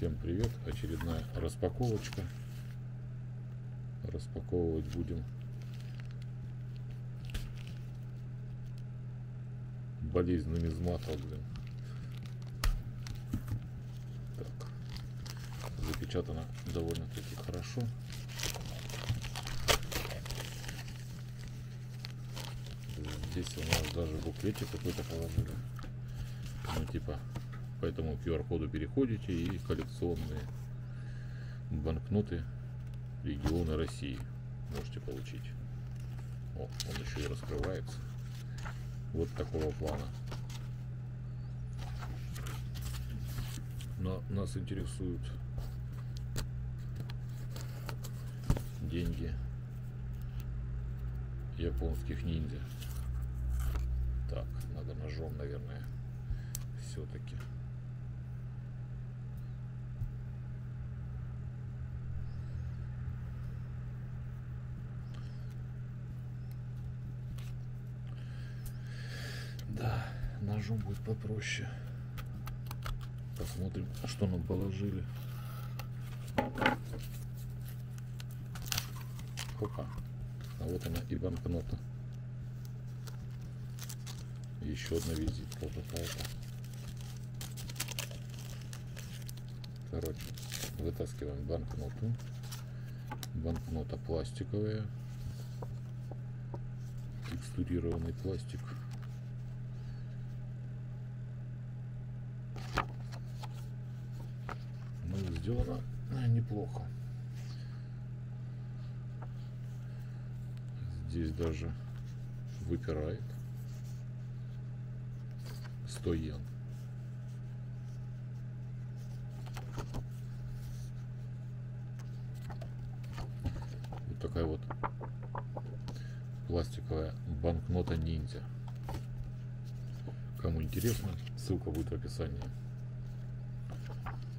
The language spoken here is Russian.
Всем привет! Очередная распаковочка. Распаковывать будем болезнь нумизмата, блин. Так. Запечатано довольно-таки хорошо. Здесь у нас даже буклетик какой-то положили. Ну, типа, по этому QR-коду переходите и коллекционные банкноты региона России можете получить. О, он еще и раскрывается. Вот такого плана. Но нас интересуют деньги японских ниндзя. Так, надо ножом, наверное, все-таки. Да, ножом будет попроще. Посмотрим, что нам положили. Опа. А вот она и банкнота. Еще одна визитка какая-то. Короче, вытаскиваем банкноту. Банкнота пластиковая. Текстурированный пластик. Ну, сделано неплохо. Здесь даже выпирает 100 йен. Вот такая вот пластиковая банкнота ниндзя. Кому интересно, ссылка будет в описании.